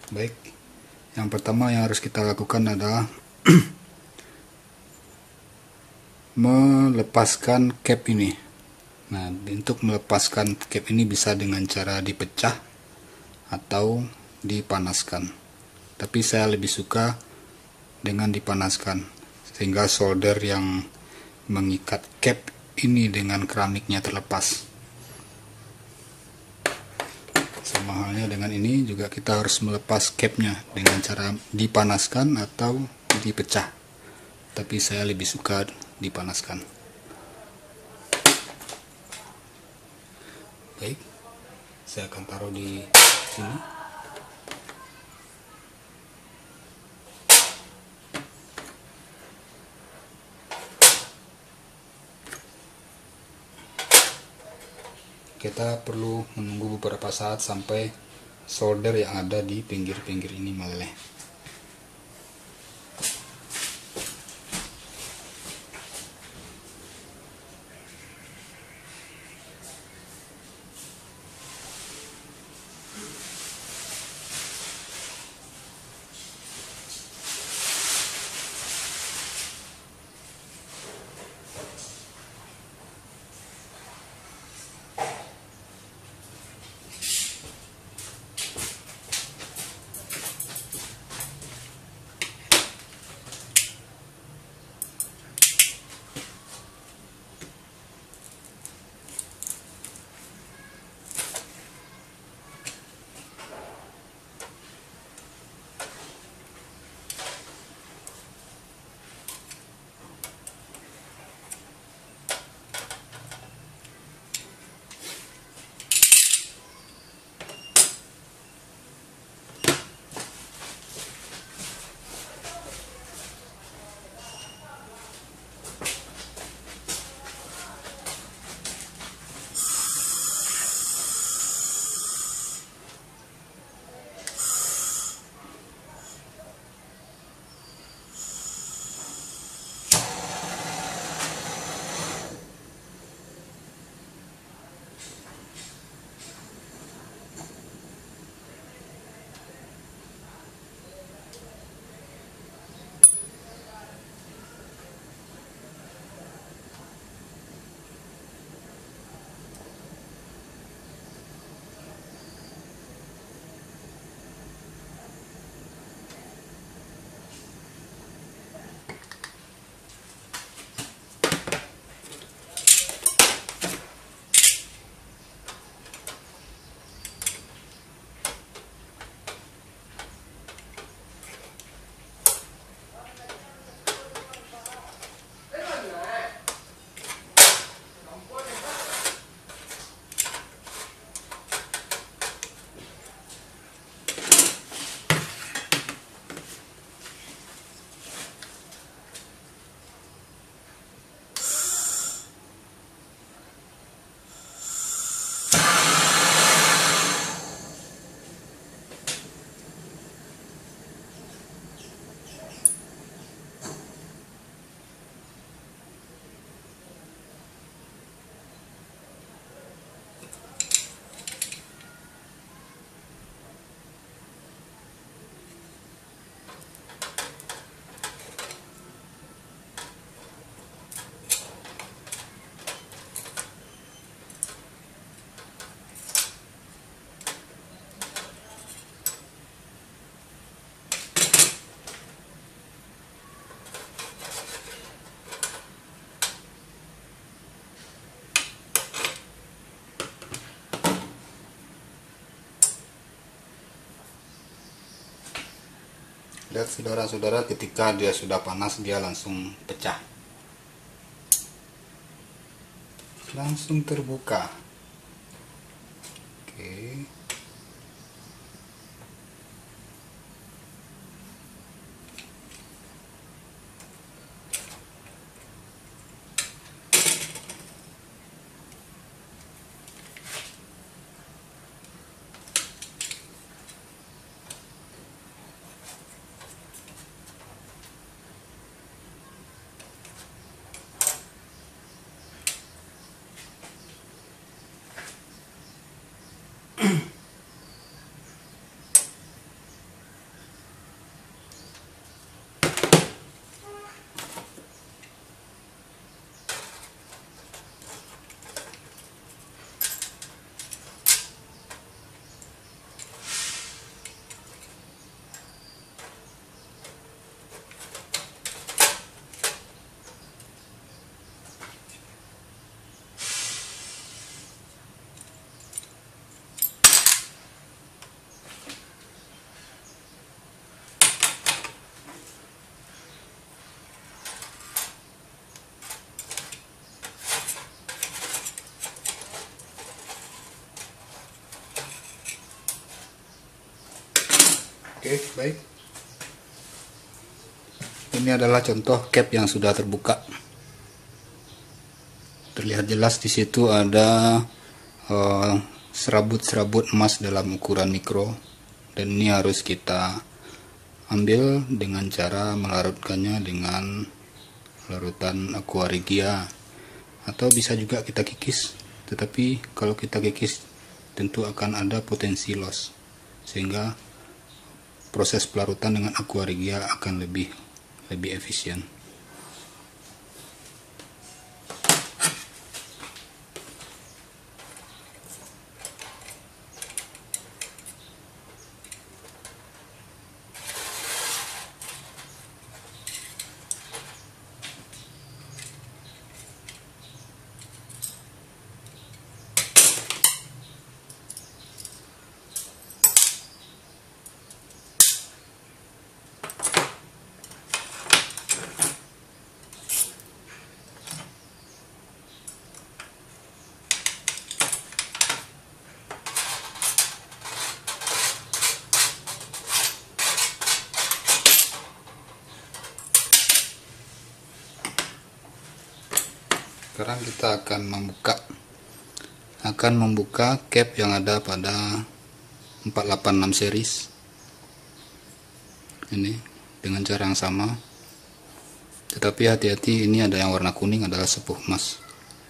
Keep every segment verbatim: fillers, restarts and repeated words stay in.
Baik, yang pertama yang harus kita lakukan adalah melepaskan cap ini. Nah, untuk melepaskan cap ini bisa dengan cara dipecah atau dipanaskan. Tapi saya lebih suka dengan dipanaskan, sehingga solder yang mengikat cap ini dengan keramiknya terlepas. Sama halnya dengan ini juga kita harus melepas capnya dengan cara dipanaskan atau dipecah. Tapi saya lebih suka dipanaskan. Baik, saya akan taruh di sini. Kita perlu menunggu beberapa saat sampai solder yang ada di pinggir-pinggir ini meleleh. Lihat saudara-saudara, ketika dia sudah panas dia langsung pecah, langsung terbuka. Oke, Oke, baik. Ini adalah contoh cap yang sudah terbuka. Terlihat jelas di situ ada serabut-serabut uh, emas dalam ukuran mikro, dan ini harus kita ambil dengan cara melarutkannya dengan larutan aqua regia, atau bisa juga kita kikis. Tetapi kalau kita kikis tentu akan ada potensi loss, sehingga proses pelarutan dengan aqua regia akan lebih lebih efisien. Sekarang kita akan membuka akan membuka cap yang ada pada empat delapan enam series ini dengan cara yang sama, tetapi hati-hati, ini ada yang warna kuning adalah sepuh emas.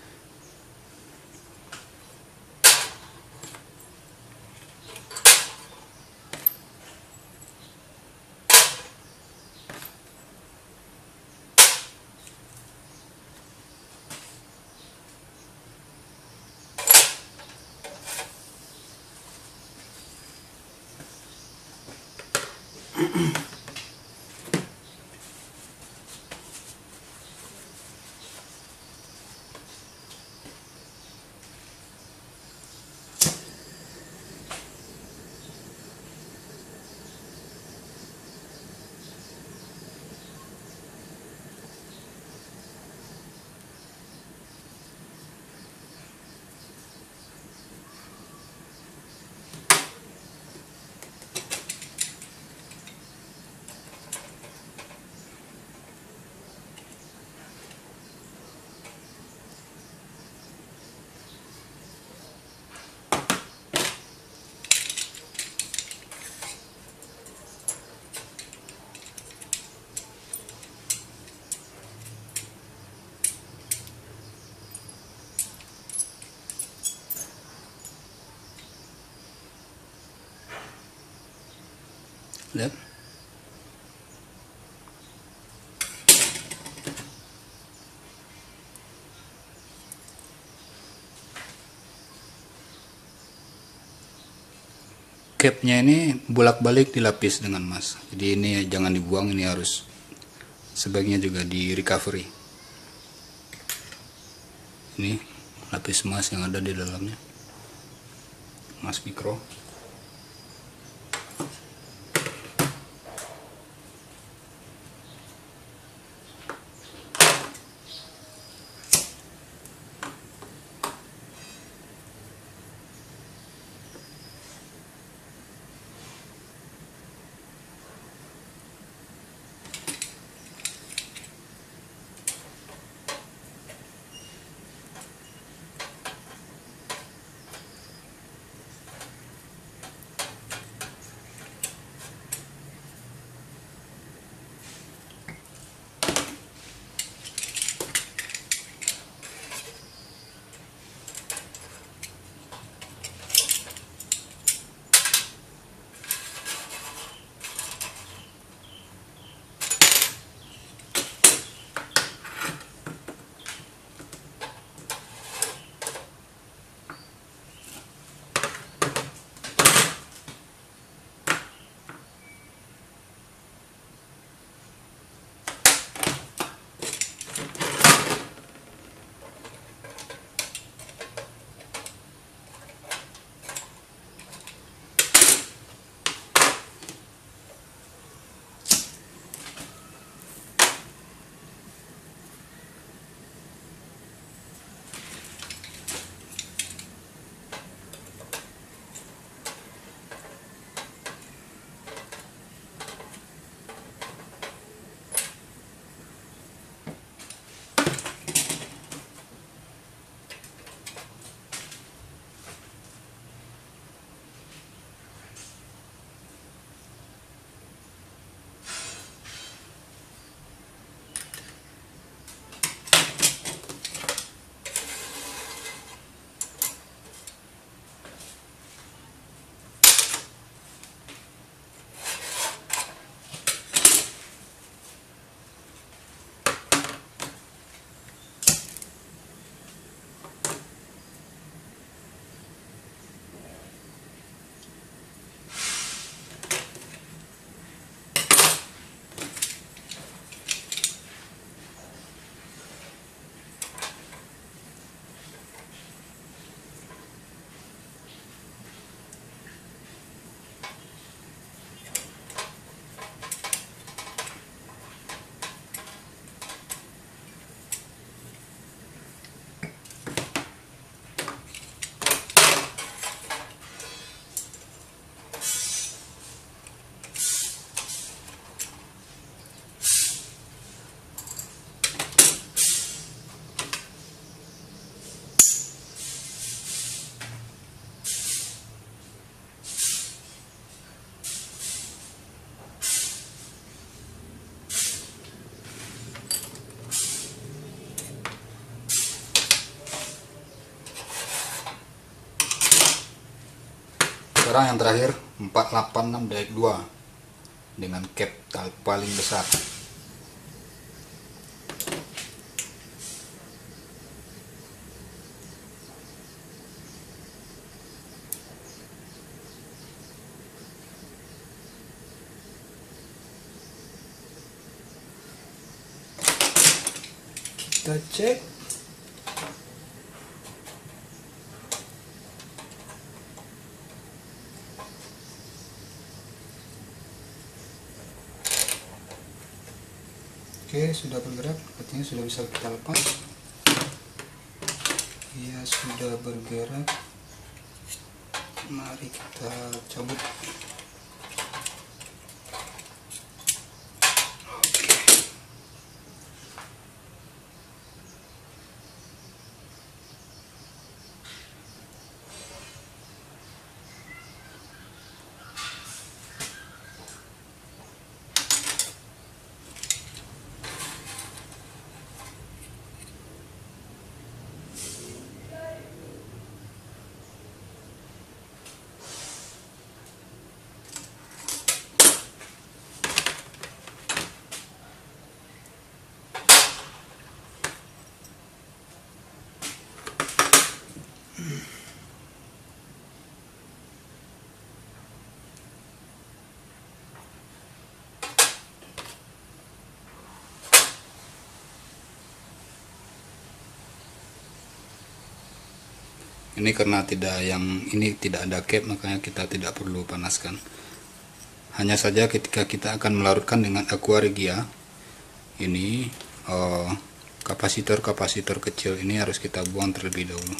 Lihat. Capnya ini bolak-balik dilapis dengan emas, jadi ini jangan dibuang, ini harus sebaiknya juga di recovery. Ini lapis emas yang ada di dalamnya, emas mikro. Sekarang yang terakhir empat delapan enam direct dua dengan cap paling besar. Kita cek. Oke, sudah bergerak, artinya sudah bisa kita lepas. Ia sudah bergerak. Mari kita cabut. Ini karena tidak yang ini tidak ada cap, makanya kita tidak perlu panaskan. Hanya saja ketika kita akan melarutkan dengan aqua regia, ini oh, kapasitor-kapasitor kecil ini harus kita buang terlebih dahulu.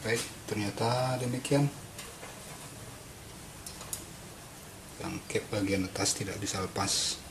baik, ternyata demikian. Yang cap bagian atas tidak bisa lepas.